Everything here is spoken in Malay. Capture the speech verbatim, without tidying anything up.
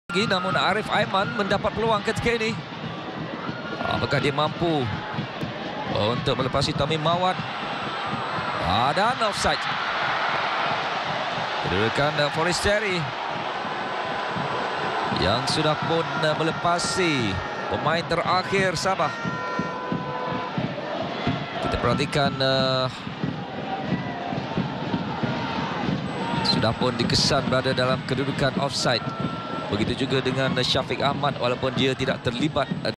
Namun Arif Aiman mendapat peluang ketika ini. Apakah dia mampu untuk melepasi Tommy Mawat? Dan offside. Kedudukan Forestieri yang sudah pun melepasi pemain terakhir Sabah. Kita perhatikan uh, sudah pun dikesan berada dalam kedudukan offside. Begitu juga dengan Syafiq Ahmad walaupun dia tidak terlibat